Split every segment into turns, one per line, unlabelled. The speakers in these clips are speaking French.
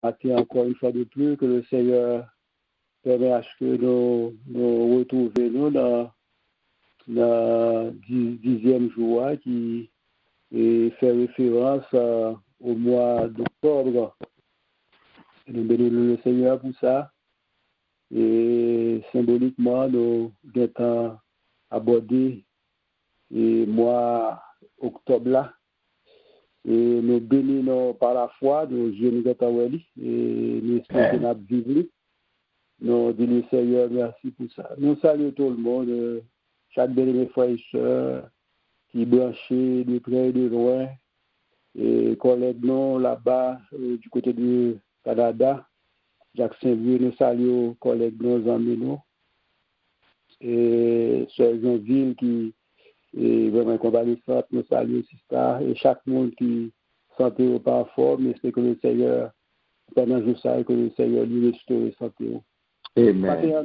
matin encore une fois de plus, que le Seigneur permet à ce que nous retrouvions dans le 10e jour qui fait référence au mois d'octobre. Nous bénissons le Seigneur pour ça. Et symboliquement, nous avons abordé le mois octobre là. Et nous bénissons par la foi, nous jeunes et nous espérons vivre. Nous disons le Seigneur merci pour ça. Nous saluons tout le monde, chaque béni frère et sœur qui branchés de près et de loin, et collègues nous là-bas du côté du Canada. Jacques Saint-Vieux, nous saluons collègues nous amis nous. Et sœur Jeanville qui est vraiment convalescente, nous saluons aussi ça. Et chaque monde qui sentait pas fort, mais c'est que le Seigneur, pendant que je sais que le Seigneur lui restaure santé. Amen.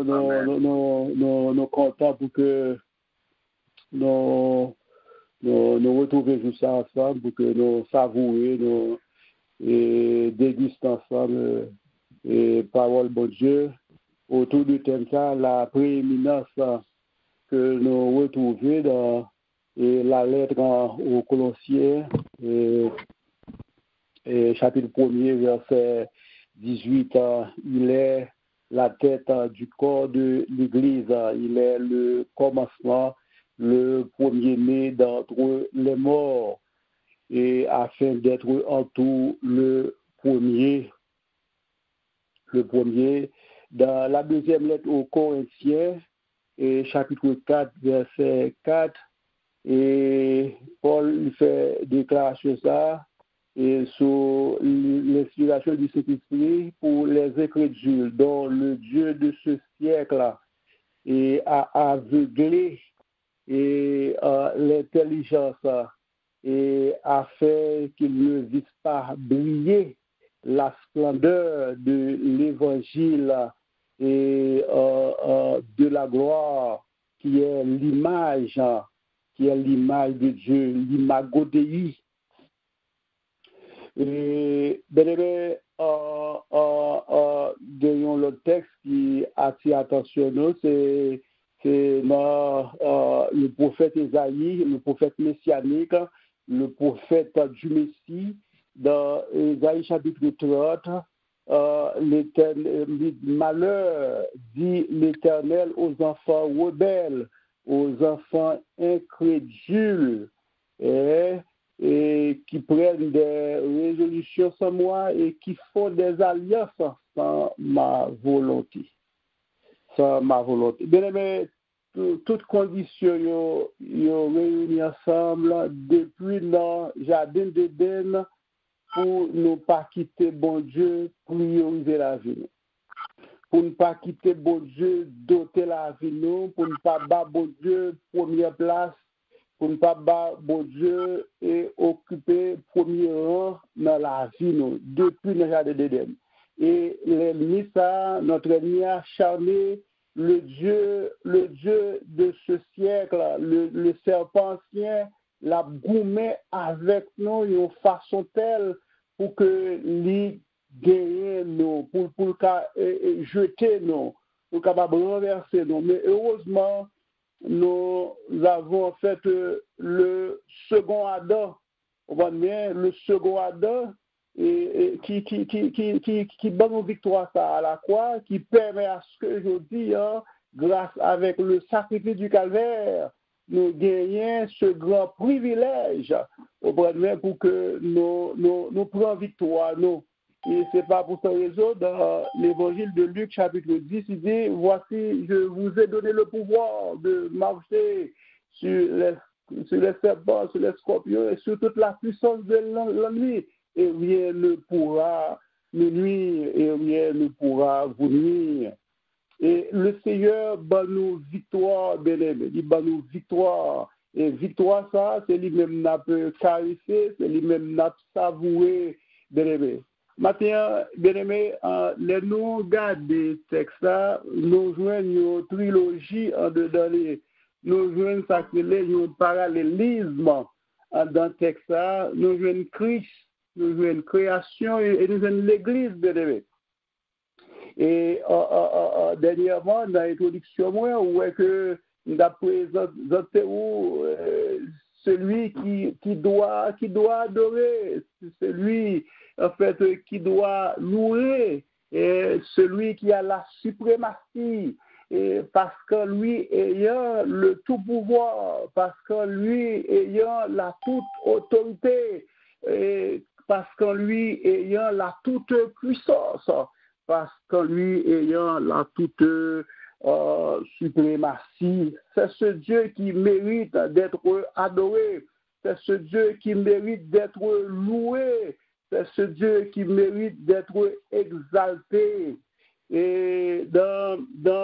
Nous comptons pour que nous retrouvions tout ça ensemble, pour que nous savouions, nous dégustons ensemble et parole de Dieu. Autour du thème, ça, la prééminence que nous retrouvons dans la lettre aux Colossiens, chapitre 1er, verset 18, il est la tête du corps de l'Église, il est le commencement, le premier-né d'entre les morts, et afin d'être en tout le premier. Dans la deuxième lettre aux Corinthiens, et chapitre 4, verset 4, et Paul fait déclaration ça, et sur l'inspiration du Saint-Esprit pour les incrédules, dont le Dieu de ce siècle a aveuglé et l'intelligence, et a fait qu'ils ne vissent pas briller la splendeur de l'évangile et de la gloire qui est l'image de Dieu, l'imago Dei. Et bien gagnons le texte qui attire attention nous, c'est le prophète Ésaïe, le prophète messianique, le prophète du Messie. Dans Ésaïe chapitre 30, malheur dit l'Éternel aux enfants rebelles, aux enfants incrédules, et qui prennent des résolutions sans moi et qui font des alliances sans ma volonté. Bien aimé, toutes conditions sont réunies ensemble depuis dans le jardin d'Éden pour ne pas quitter bon Dieu, prioriser la vie. Pour ne pas quitter bon Dieu, doter la vie, pour ne pas battre bon Dieu première place, pour ne pas battre bon Dieu et occuper premier rang dans la vie, depuis le jardin d'Éden. Et l'ennemi, ça, notre ennemi a acharné le Dieu de ce siècle, le serpent ancien, la gourmet avec nous d'une façon telle pour que lui gagne nous, pour jeter nous, pour capable renverser nous. Mais heureusement, nous avons fait le second Adam. On voit bien le second Adam qui donne une victoire à la croix, qui permet à ce que je dis, grâce avec le sacrifice du calvaire, nous gagnons ce grand privilège au pour que nous prenions victoire. Et ce n'est pas pour cette raison, dans l'évangile de Luc, chapitre 10, il dit, voici, je vous ai donné le pouvoir de marcher sur les serpents, sur les scorpions et sur toute la puissance de l'ennemi. Et rien ne pourra nous nuire, et rien ne pourra vous nuire. Et le Seigneur bat nous victoire, bien-aimé, il bat nous victoire. Et victoire, ça, c'est lui-même n'a pas caressé, c'est lui-même n'a pas savoué, bien-aimé. Maintenant, bien-aimé, les nous regardons les textes, nous jouons une trilogie en dedans, nous jouons un parallélisme dans le texte, nous jouons Christ nous jouons une création et nous jouons l'église, bien aimé. Et dernièrement, dans l'introduction, on voit que d'après celui qui doit adorer, celui en fait qui doit louer, et celui qui a la suprématie, et parce que lui ayant le tout pouvoir, parce que lui ayant la toute autorité, et parce que lui ayant la toute puissance, parce que lui ayant la toute suprématie. C'est ce Dieu qui mérite d'être adoré. C'est ce Dieu qui mérite d'être loué. C'est ce Dieu qui mérite d'être exalté. Et dans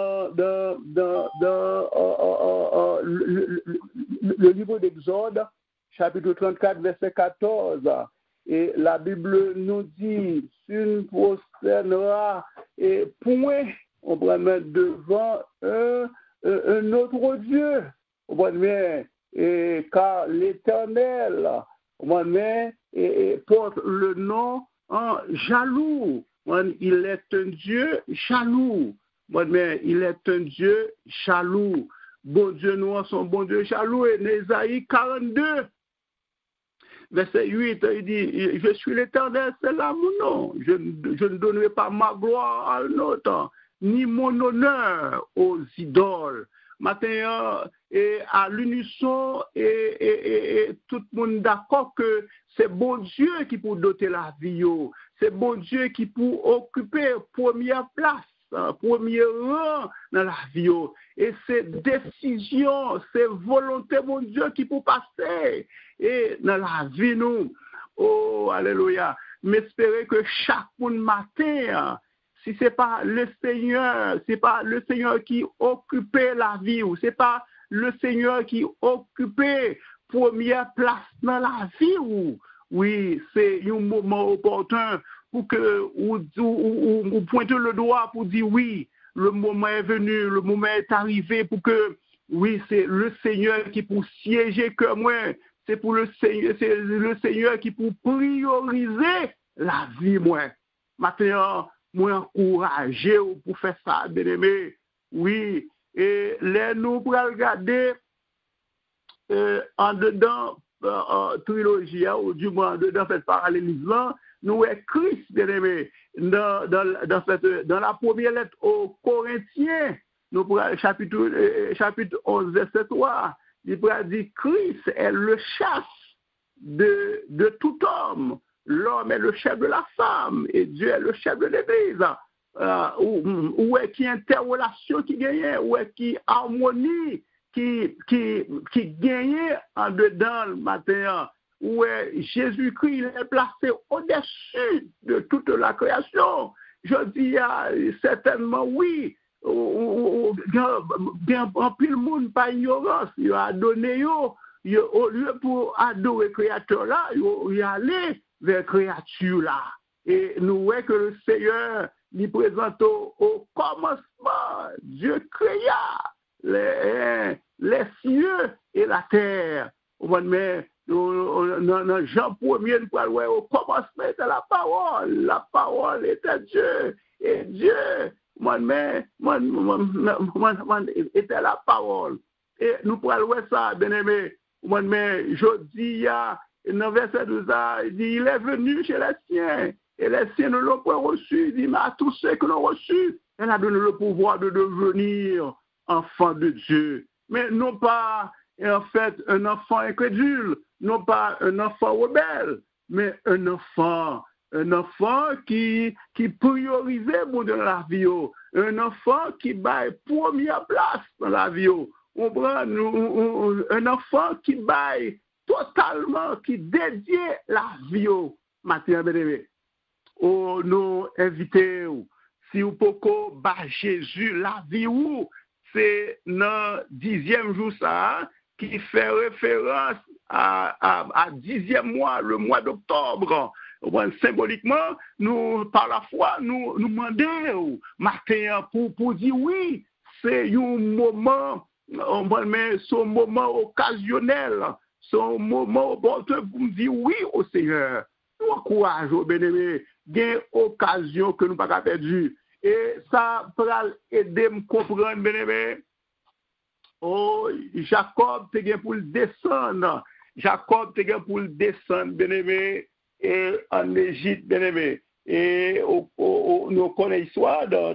le livre d'Exode, chapitre 34, verset 14, et la Bible nous dit, tu ne prosterneras et point, on va mettre devant un autre Dieu. On va mettre, car l'Éternel, on va mettre, porte le nom en jaloux. Il est un Dieu jaloux. Il est un Dieu jaloux. Bon Dieu, nous sommes bon Dieu jaloux. Et Ésaïe 42. Verset 8, il dit, je suis l'Éternel, c'est là mon nom. Je ne donnerai pas ma gloire à un autre, ni mon honneur aux idoles. Maintenant, et à l'unisson, et tout le monde d'accord que c'est bon Dieu qui peut doter la vie. C'est bon Dieu qui peut occuper première place, premier rang dans la vie. Et c'est décision, c'est volonté, mon Dieu, qui peut passer et dans la vie, nous. Oh, alléluia. M'espérer que chaque matin, si ce n'est pas le Seigneur, c'est pas le Seigneur qui occupait la vie, ou c'est pas le Seigneur qui occupait première place dans la vie, ou oui, c'est un moment opportun pour que vous pointez le doigt pour dire oui, le moment est venu, le moment est arrivé pour que, oui, c'est le Seigneur qui pour siéger que moi, c'est le Seigneur qui pour prioriser la vie, moi. Maintenant, moi, encourager pour faire ça, bien-aimé. Oui, et là, nous pour regarder en dedans, trilogie, ou du moins, dans cette parallélisme, nous est Christ, bien-aimé, dans la première lettre aux Corinthiens, nous prenons chapitre 11, verset 3, il pourra dire Christ est le chef de tout homme. L'homme est le chef de la femme et Dieu est le chef de l'Église. Où est qui interrelation qui gagne, où est qui harmonie qui gagne en dedans le matin, où est Jésus-Christ il est placé au-dessus de toute la création. Je dis certainement oui. Bien rempli le monde par ignorance, il a donné au lieu pour adorer le créateur là, il allait vers la créature là. Et nous voyons que le Seigneur lui présente au commencement, Dieu créa les cieux et la terre. Mais dans Jean 1er, nous parlons au commencement de la parole était Dieu, et Dieu était la parole. Et nous parlons ça, bien-aimé. Je dis, dans le verset 12, il dit, il est venu chez les siens, et les siens ne l'ont pas reçu. Il dit, mais à tous ceux qui l'ont reçu, elle a donné le pouvoir de devenir enfant de Dieu. Mais non pas, en fait, un enfant incrédule, non pas un enfant rebelle, mais un enfant qui priorisait dans la vie, un enfant qui bat première place dans la vie. On prend un enfant qui bat totalement, qui dédie la vie. Matin, bien-aimé. Nous invitons, si vous pouvez battre Jésus la vie, c'est dans 10e jour ça, qui fait référence à 10e mois, le mois d'octobre. Symboliquement, nous, par la foi, nous demandons matin pour dire oui, c'est un moment, son moment occasionnel, son moment opportun pour dire oui au Seigneur. nous encourageons, bien-aimé, gain occasion que nous pas perdre. Et ça pourra aider à comprendre, bien-aimé. Oh, Jacob, tu es pour le descendre. Jacob, tu es pour le descendre, bien-aimé, en Égypte, bien-aimé. Et nous connaissons l'histoire de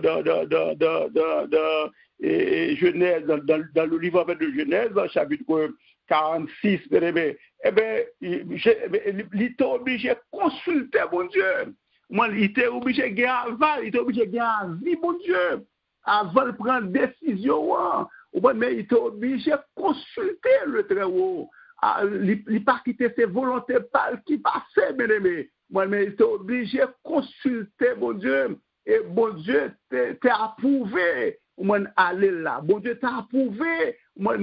Genèse, dans le livre de Genèse, chapitre 46, bien-aimé. Eh bien, il était obligé de consulter, bon Dieu. Moi, il était obligé de gagner aval, il était obligé de gagner avis, bon Dieu, avant de prendre décision. Mais il était obligé de consulter le Très-Haut. Il n'a pas quitté ses volontés qui passaient, bien aimé. Mais il était obligé de consulter, bon Dieu. Et bon Dieu t'a approuvé. Aller là. Bon Dieu t'a approuvé.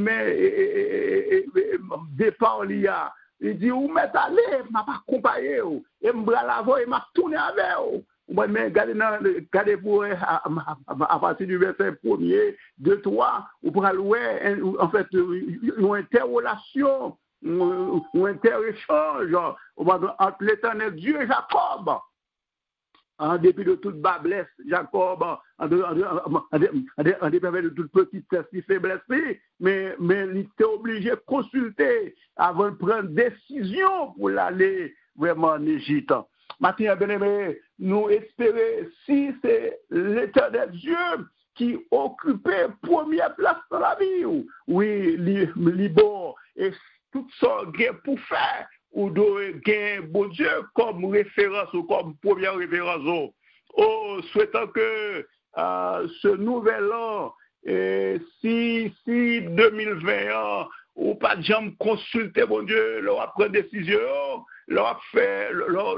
Départ, il dit, où m'est allé, je m'a pas accompagné. Et me bras la voix, il m'a tourné avec. Mais regardez pour à partir du verset 1er, 2, 3, vous pourrez louer en fait une interrelation, un inter-échange entre l'Éternel Dieu et Jacob. En dépit de toute bablesse, Jacob, en dépit de toute petite faiblesse, mais il était obligé de consulter avant de prendre décision pour aller vraiment en Égypte. Maintenant, bien-aimé, nous espérons, si c'est l'Éternel Dieu qui occupait première place dans la vie, oui, bon, et tout ça pour faire, ou de bon Dieu comme référence ou comme première référence. Oh, souhaitant que ce nouvel an, si 2020, ou pas de jamais consulter, bon Dieu, leur prendre décision, leur fait, leur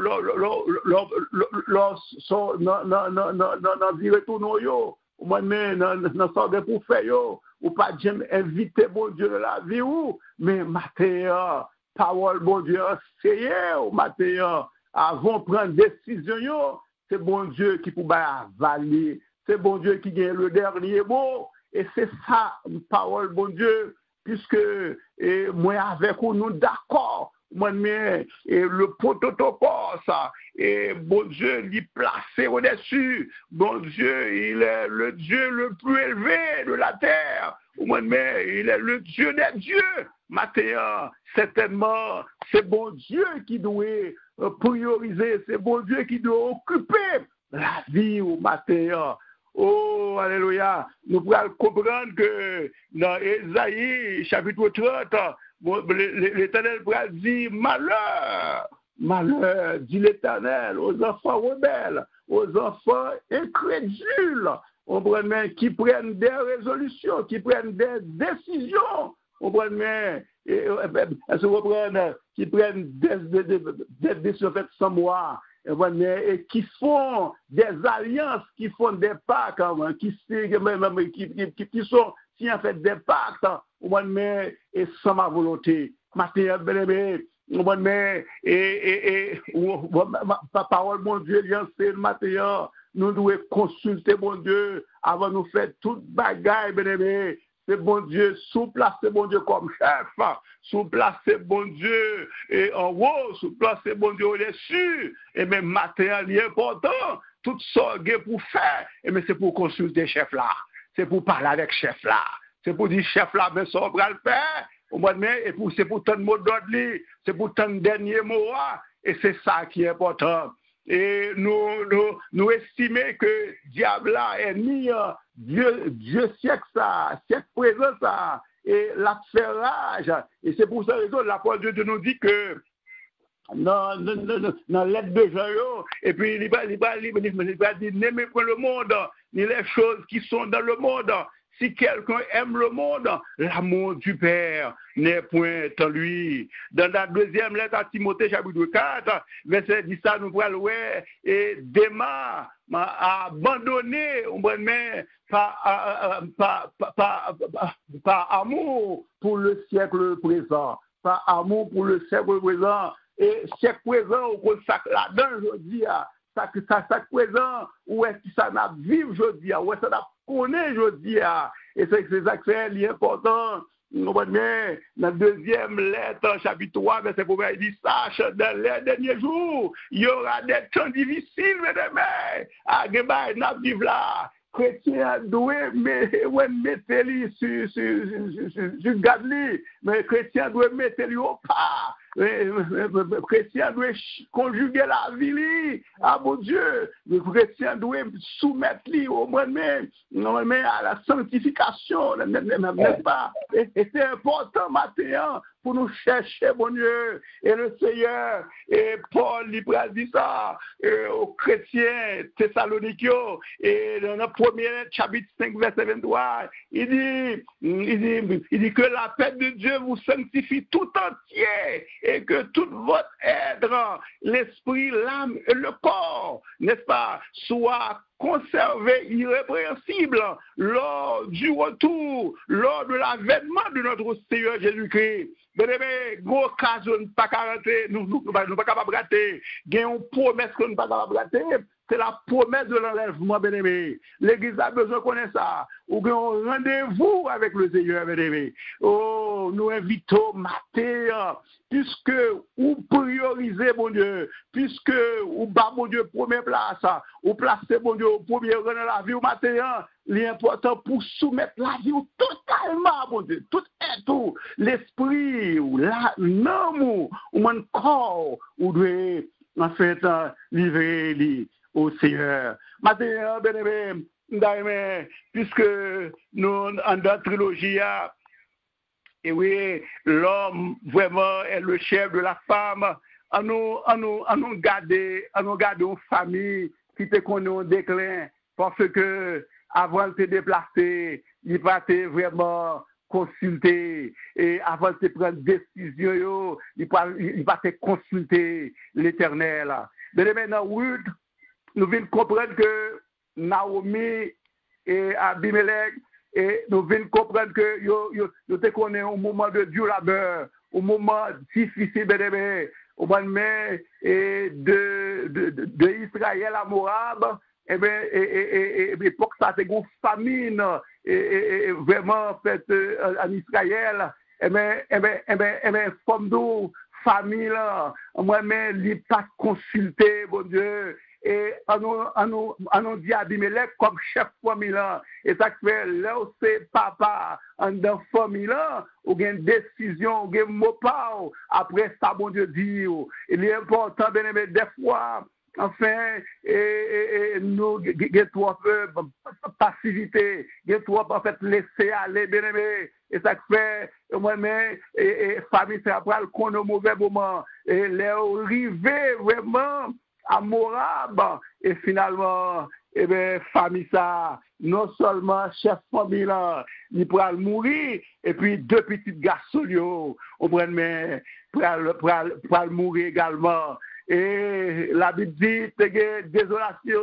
dire retourner yo, ou même dans sorte pour faire yo, ou pas de jamais inviter, bon Dieu, de la vie, mais matin, parole, bon Dieu, c'est au matin, avant de prendre décision, c'est bon Dieu qui peut avaler, c'est bon Dieu qui gagne le dernier mot, et c'est ça, parole, bon Dieu, puisque moi avec vous, nous d'accord, moi, mais le prototopos, et bon Dieu, il est placé au-dessus, bon Dieu, il est le Dieu le plus élevé de la terre, mais il est le Dieu des dieux. Matin, certainement, c'est bon Dieu qui doit prioriser, c'est bon Dieu qui doit occuper la vie au matin. Oh, alléluia. Nous pouvons comprendre que dans Ésaïe, chapitre 30, l'Éternel dit malheur, malheur, dit l'Éternel, aux enfants rebelles, aux enfants incrédules, qui prennent des résolutions, qui prennent des décisions, qui prennent des décisions faites sans moi, et qui font des alliances, qui font des pactes, qui sont si en fait des pactes, et sans ma volonté. Matin, bien-aimé, parole, mon Dieu, le matin, nous devons consulter, mon Dieu, avant de nous faire toute bagaille, bien-aimé. C'est bon Dieu, sous-placez bon Dieu comme chef, sous-placez bon Dieu et en haut, sous-placez bon Dieu au-dessus, et même matériel important, tout ça pour faire, et mais c'est pour consulter chef là, c'est pour parler avec chef là, c'est pour dire chef là, mais ça on va le faire, au mois de mai, et c'est pour tant de mots d'ordre, c'est pour tant de derniers mots, et c'est ça qui est important. Et nous estimons que diable là est mis Dieu siècle ça, siècle présent ça, et la fait rage. Et c'est pour ça raison la parole de Dieu nous dit que dans l'aide de Jean, et puis il va dire n'aimez pas le monde, ni les choses qui sont dans le monde. Si quelqu'un aime le monde, l'amour du Père n'est point en lui. Dans la deuxième lettre à Timothée, chapitre 4, verset 10, ça nous voit ouais, et Démas a abandonné, par amour pour le siècle présent. Par amour pour le siècle présent. Et siècle présent, on consacre là-dedans, je dis, ça présent, où est-ce que ça n'a vivre, je dis, où est-ce que ça n'a connaît, je dis, et c'est ça que c'est important, Mais dans la deuxième lettre, chapitre 3, verset 1, il dit, sache, dans les derniers jours, il y aura des temps difficiles, mesdames, à Geba, n'a vivre là. Chrétien doit mettre lui sur Gadli, mais chrétien doit mettre lui au pas. Chrétien doit conjuguer la vie à mon Dieu. Le chrétien doit soumettre lui au moins à la sanctification, n'est-ce pas? Et c'est important maintenant pour nous chercher, mon Dieu, et le Seigneur, et Paul, il a dit ça aux chrétiens thessalonikiens, et dans le premier chapitre 5, verset 23, il dit que la paix de Dieu vous sanctifie tout entier, et que tout votre être, l'esprit, l'âme et le corps, n'est-ce pas, soit conservé irrépréhensible lors du retour, lors de l'avènement de notre Seigneur Jésus-Christ. Bien-aimé, gros occasion pas rater, nous pas capable rater. Il y a une promesse que nous pas capable rater. C'est la promesse de l'enlèvement, bien-aimé. L'Église a besoin de connaître ça. Ou bien un rendez-vous avec le Seigneur, bien-aimé. Oh, nous invitons matin, puisque vous priorisez, mon Dieu, puisque vous battez, mon Dieu, première place, vous placez, mon Dieu, au premier rang dans la vie, au matin, l'important pour soumettre la vie totalement, mon Dieu, tout et tout, l'esprit, l'âme, ou mon corps, vous devez, en fait, livrer au Seigneur. Maintenant, bien-aimé, puisque nous, en notre trilogie, et oui, l'homme vraiment est le chef de la femme, à nous garder une famille qui te connaît en déclin, parce que avant de te déplacer, il va te vraiment consulter, et avant de te prendre décision, il va te consulter l'Éternel. Mais maintenant, Ruth, nous venons comprendre que Naomi et Abimelech, et nous venons comprendre que nous te connaissons au moment de Dieu labeur, au moment difficile, au moment de Israël à Moab, et bien, et pour que ça, c'est une famine, et vraiment fait en Israël, et bien, comme nous, famille, moi-même, il pas consulté, bon Dieu, et on nous dit Abimelech comme chef famille là, et ça fait là où c'est papa en dans famille là, ou gain décision, ou gain mot pas, après ça, bon Dieu dit, il est important, bien aimé, des fois, enfin, et nous, il y a trop passivité, il y a trop, en fait, laisser aller, bien aimé, et ça fait, moi-même, et famille, c'est après qu'on a un mauvais moment, et les arrivés, vraiment, à Moab, et finalement, eh bien, famille ça, non seulement chef famille là, il pourra mourir, et puis deux petits garçons, mais pour mourir également. Et la Bible dit, désolation,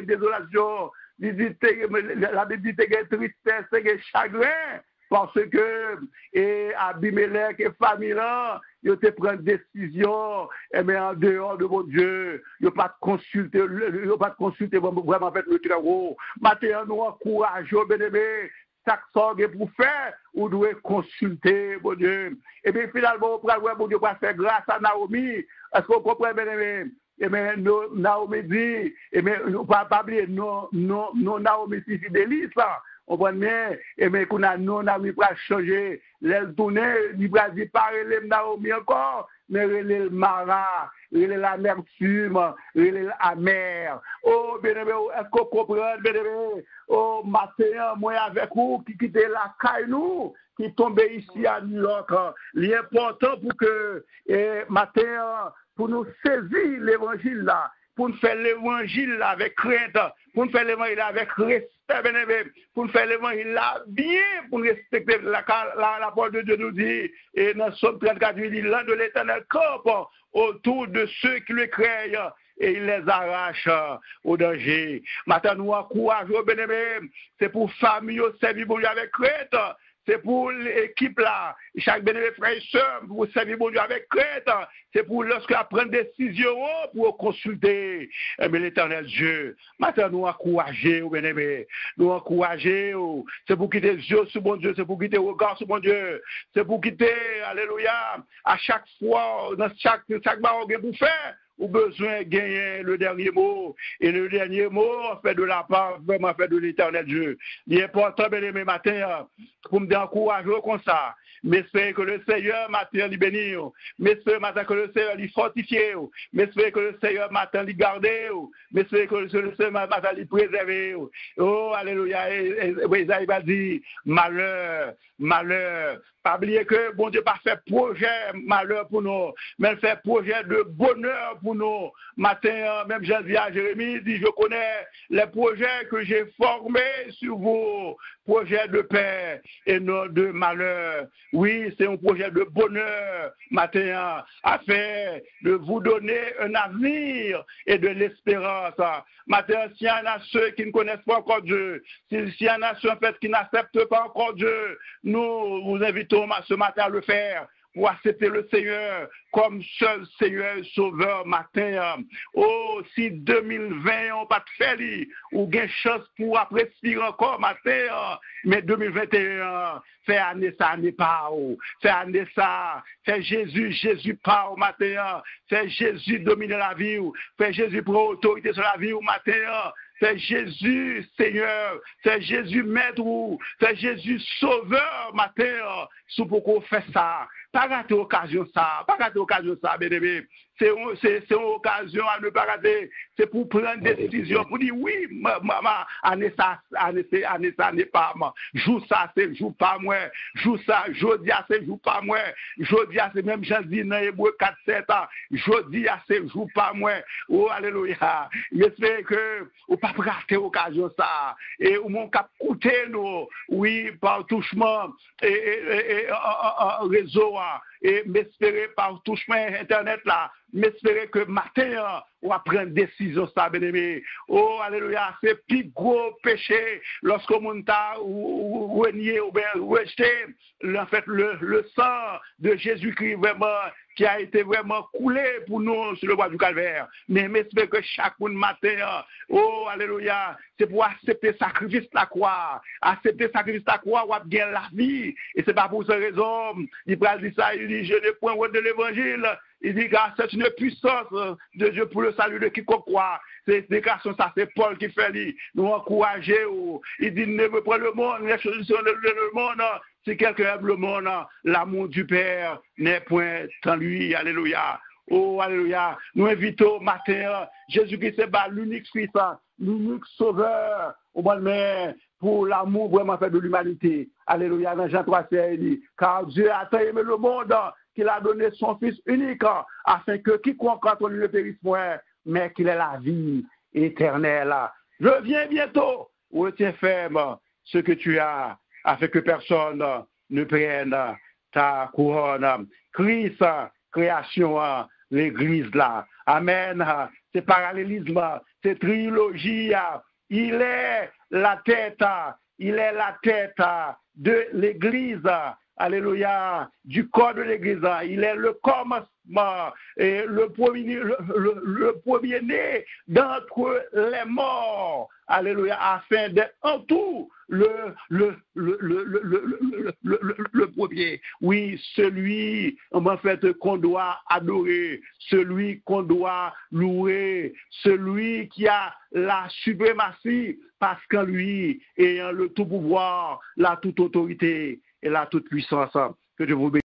la Bible dit, tristesse, chagrin, parce que Abimelech et famille là, ils te prennent décision, mais en dehors de mon Dieu, ils n'ont pas consulté vraiment fait le travail. Maintenant, nous encourageons, bien-aimés, chaque chose pour faire, vous devez consulter, mon Dieu. Et bien finalement, mon Dieu, va faire grâce à Naomi. Est-ce qu'on comprend, bien-aimés? Et bien, Naomi dit, et bien, nous ne pas oublier, non, Naomi, c'est fidéliste, on voit bien, et bien, qu'on a non, Naomi va changer, les tourner, il va dire, pas les Naomi encore, mais le Mara, l'amertume, l'amère. Oh, bien-aimé, est-ce qu'on comprend, bien-aimé? Oh, matin, moi avec vous, qui quitte la caille, nous, qui tombe ici à New York. L'important pour que, matin, pour nous saisir l'évangile là, pour nous faire l'évangile là avec crainte, pour nous faire l'évangile là avec respect, bien-aimé, pour nous faire l'évangile là bien, pour respecter la parole de Dieu nous dit, et dans Somme 34, il dit, l'un de l'Éternel campe autour de ceux qui le craignent, et il les arrache au danger. Maintenant, nous encourageons, bien-aimé, c'est pour famille, servir bon Dieu avec crainte, c'est pour l'équipe là, chaque bénévole frère et soeur, pour servir bon Dieu avec crainte, c'est pour lorsque prendre des décisions pour consulter l'Éternel Dieu. Maintenant, nous encourager, bénévole, nous encourager, c'est pour quitter les yeux sur bon Dieu, c'est pour quitter le regard sur bon Dieu, c'est pour quitter, alléluia, à chaque fois, dans chaque barre pour faire, ou besoin de gagner le dernier mot. Et le dernier mot, fait de la part, vraiment fait de l'Éternel Dieu. Il est important, bien aimé, matin, pour me encourager comme ça. Mais c'est que le Seigneur matin lui bénit. Mais c'est matin que le Seigneur lui fortifie. Mais c'est que le Seigneur matin lui garde. Mais c'est que le Seigneur matin lui préserve. Oh, alléluia. Et Isaïe va dire, malheur, malheur. Pas oublier que bon Dieu pas fait projet malheur pour nous, mais il fait projet de bonheur pour nous. Matin, même j'ai dit à Jérémie, il dit, je connais les projets que j'ai formés sur vous, projets de paix et non de malheur. Oui, c'est un projet de bonheur, matin, afin de vous donner un avenir et de l'espérance. Matin, s'il y en a ceux qui ne connaissent pas encore Dieu, s'il y en a ceux en fait qui n'acceptent pas encore Dieu, nous vous invitons ce matin à le faire pour accepter le Seigneur comme seul Seigneur Sauveur matin. Oh, si 2020 on pas fait, ou gain chance pour apprécier encore matin, mais 2021, fait année ça n'est pas, fait année ça, fait Jésus pas au matin, fait Jésus dominer la vie, fait Jésus prendre autorité sur la vie au matin. C'est Jésus, Seigneur, c'est Jésus Maître, c'est Jésus Sauveur, matin, sous pourquoi on fait ça. Pas rater l'occasion ça, bien-aimé. C'est une occasion à ne pas rater. C'est pour prendre des décisions, pour dire oui, maman, année ça n'est pas moi. Joue ça, c'est joue pas moi. Joue ça, jeudi, c'est joue pas moi. Jeudi, c'est même j'ai dit dans Hébreu 4-7 ans. Jeudi, c'est joue pas moi. Oh, alléluia. J'espère que ou pas rater l'occasion ça. Et ou mon cap coûter nous, oui, par touchement et réseau, et m'espérer par touchement Internet là. M'espérer que matin, on va prendre décision, ça, bien-aimé. Oh, alléluia, c'est le plus gros péché lorsque on t'a renié ou bien rejeté, en fait, le sang de Jésus-Christ vraiment, qui a été vraiment coulé pour nous sur le bois du calvaire. Mais m'espérer que chaque matin, oh, alléluia, c'est pour accepter le sacrifice de la croix. Accepter le sacrifice de la croix, on va gagner la vie. Et c'est pas pour cette raison, il dit ça, il dit, je n'ai point de l'évangile. Il dit, car c'est une puissance de Dieu pour le salut de quiconque croit. C'est déclaration, ça, c'est Paul qui fait, nous encourager. Il dit, ne veut pas le monde, les choses sur le monde. Si quelqu'un aime le monde, l'amour du Père n'est point en lui. Alléluia. Oh, alléluia. Nous invitons matin, Jésus-Christ, c'est l'unique Fils, l'unique Sauveur, au bon mais pour l'amour vraiment fait de l'humanité. Alléluia. Dans Jean 3, il dit, car Dieu a tant aimé le monde qu'il a donné son Fils unique, afin que quiconque entre lui ne périsse point, mais qu'il ait la vie éternelle. Je viens bientôt. Retiens ferme ce que tu as, afin que personne ne prenne ta couronne. Christ, création, l'église là. Amen. C'est parallélisme, c'est trilogie. Il est la tête de l'église. Alléluia, du corps de l'église. Il est le commencement et le premier-né d'entre les morts. Alléluia, afin d'être en tout le premier. Oui, celui en fait qu'on doit adorer, celui qu'on doit louer, celui qui a la suprématie parce qu'en lui ayant le tout pouvoir, la toute autorité et la toute puissance. Que je vous bénisse.